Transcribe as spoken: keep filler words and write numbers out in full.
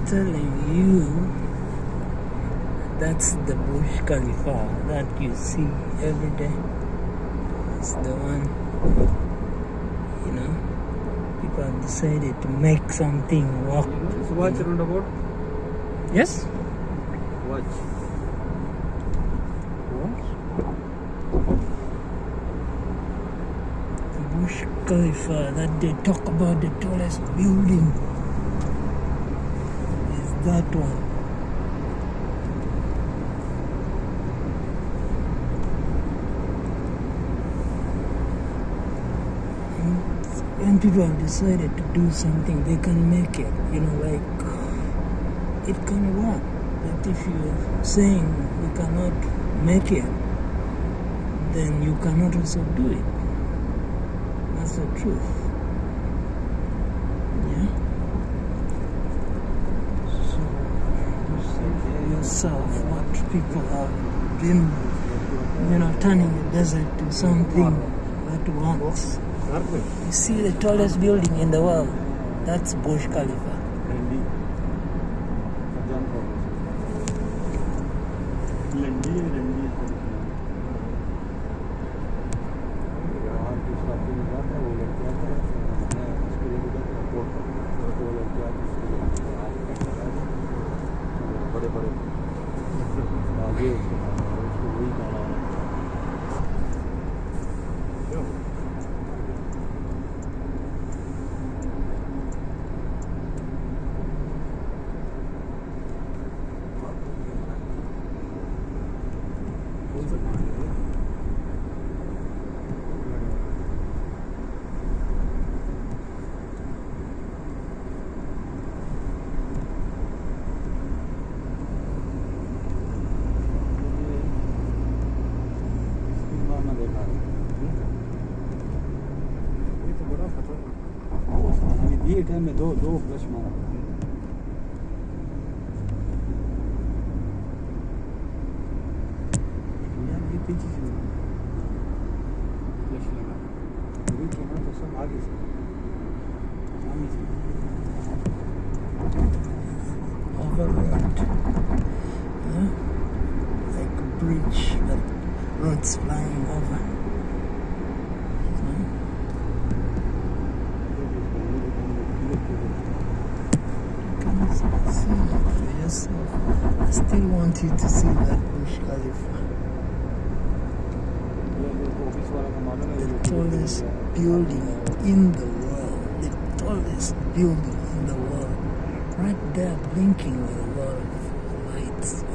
telling you, that's the Burj Khalifa that you see every day. It's the one, you know, people have decided to make something work. So watch around about? Yes? Watch. What? The Burj Khalifa that they talk about, the tallest building, is that one. When people have decided to do something, they can make it, you know, like, it can work. But if you're saying you cannot make it, then you cannot also do it. That's the truth. Yeah? So, you see yourself what people have been, you know, turning the desert to something that works. You see the tallest building in the world, that's Burj Khalifa. ये time में दो दो flush मारा यार ये पीछे से flush लगा अभी कैमरा तो सब आगे से सामने से Overworld, yeah? Like a bridge that roads flying over. See for yourself. I still want you to see that Burj Khalifa. The tallest building in the world. The tallest building in the world. Right there, blinking with a lot of lights.